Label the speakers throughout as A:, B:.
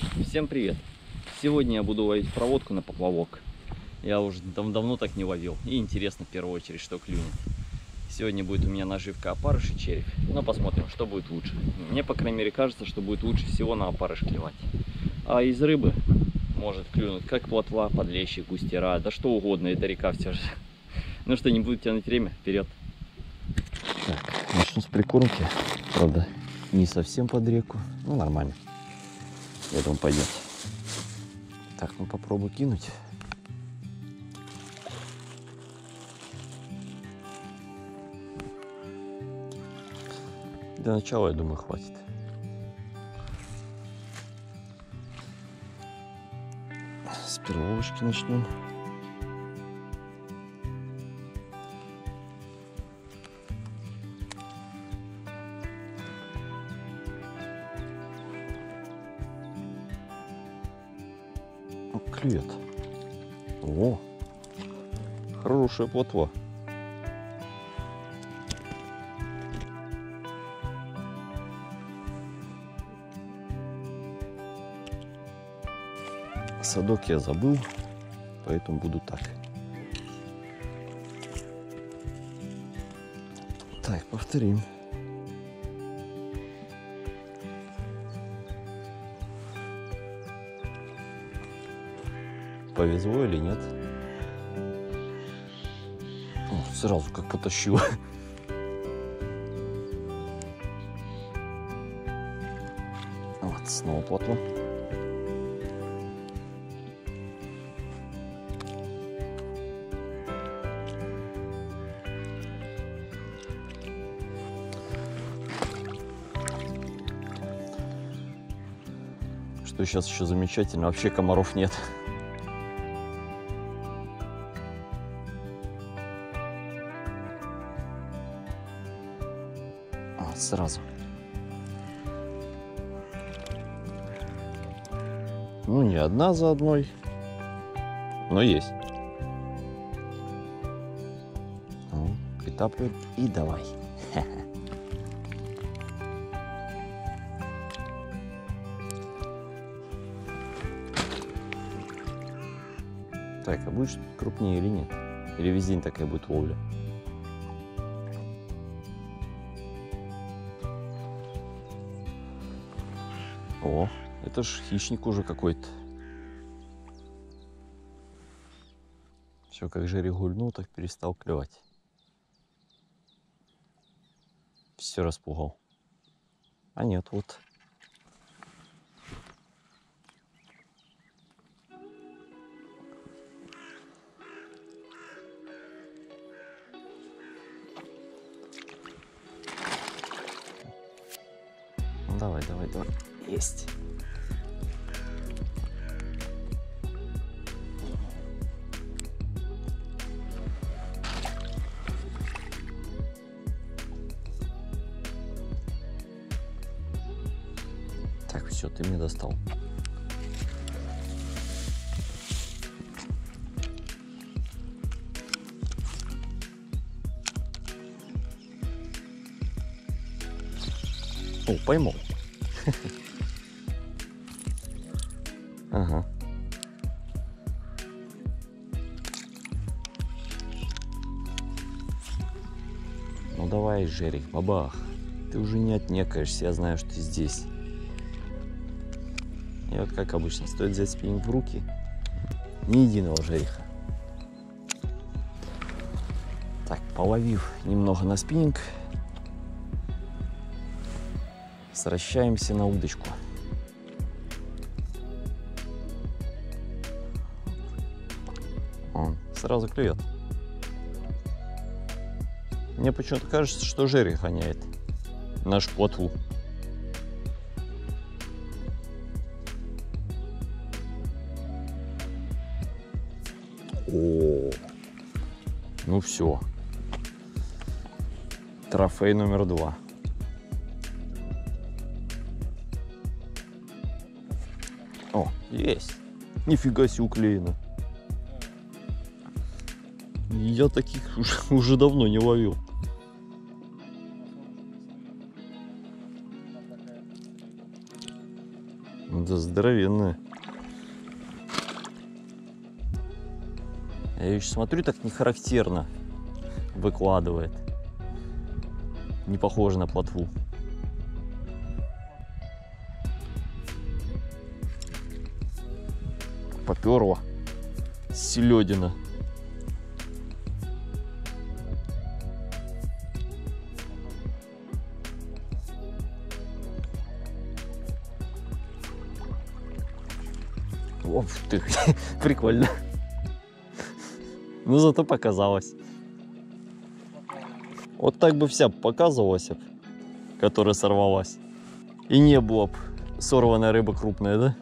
A: Всем привет! Сегодня я буду ловить проводку на поплавок. Я уже давно так не ловил. И интересно в первую очередь, что клюнет. Сегодня будет у меня наживка опарыш и червь. Но посмотрим, что будет лучше. Мне, по крайней мере, кажется, что будет лучше всего на опарыш клевать. А из рыбы может клюнуть как плотва, подлещик, густера, да что угодно. Это река все же. Ну что, не буду тянуть время, вперед! Так, начну с прикормки. Правда, не совсем под реку. Ну, нормально. Я думаю, пойдет. Так, ну попробую кинуть. Для начала, я думаю, хватит. С перловочки начнем. Клюет. О, хорошая плотва. Садок я забыл, поэтому буду так. Так, повторим. Повезло или нет? О, сразу как потащил. Вот, снова плотва. Что сейчас еще замечательно, вообще комаров нет. Вот, сразу. Ну, не одна за одной, но есть. Ну, притапливаем и давай. Так, а будет крупнее или нет? Или весь день такая будет ловля? О, это ж хищник уже какой-то. Все, как жерех гульнул, так перестал клевать. Все распугал. А нет, вот. Давай, давай, давай. Есть. Так, все, ты мне достал. О, поймал. Ага. Ну давай, жерех, бабах. Ты уже не отнекаешься, я знаю, что ты здесь. И вот как обычно, стоит взять спиннинг в руки, ни единого жереха. Так, половив немного на спиннинг, возвращаемся на удочку. Он сразу клюет. Мне почему-то кажется, что жерех гоняет нашу плотву. О, ну все. Трофей номер 2. О, есть. Нифига себе уклеено. Я таких уже давно не ловил. Да здоровенная. Я еще смотрю, так не характерно выкладывает. Не похоже на плотву. Попёрло. Селедина. Оп ты, прикольно. Ну зато показалось. Вот так бы вся показывалась, которая сорвалась. И не было бы сорванная рыба крупная, да?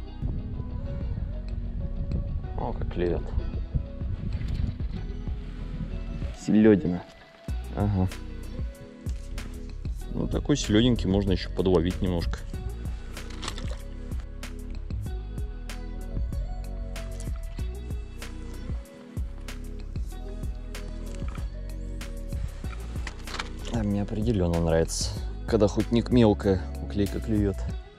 A: О, как клюет. Селедина. Ага. Ну такой селединки можно еще подловить немножко. А мне определенно нравится, когда хоть не мелкая уклейка клюет.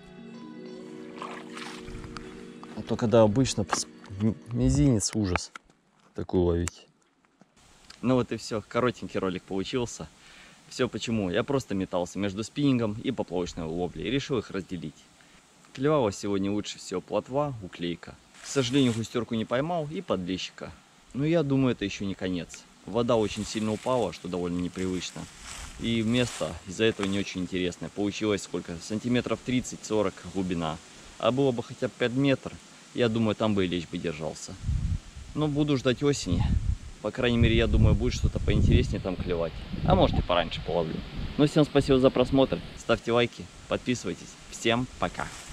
A: А то когда обычно мизинец, ужас такой ловить. Ну вот и все, коротенький ролик получился. Все почему? Я просто метался между спиннингом и поплавочной ловлей и решил их разделить. Клевала сегодня лучше всего плотва, уклейка. К сожалению, густерку не поймал и подлещика. Но я думаю, это еще не конец. Вода очень сильно упала, что довольно непривычно. И место из-за этого не очень интересное. Получилось сколько? Сантиметров 30-40 глубина. А было бы хотя бы 5 метров, я думаю, там бы и лещ бы держался. Но буду ждать осени. По крайней мере, я думаю, будет что-то поинтереснее там клевать. А может и пораньше половлю. Ну, всем спасибо за просмотр. Ставьте лайки, подписывайтесь. Всем пока.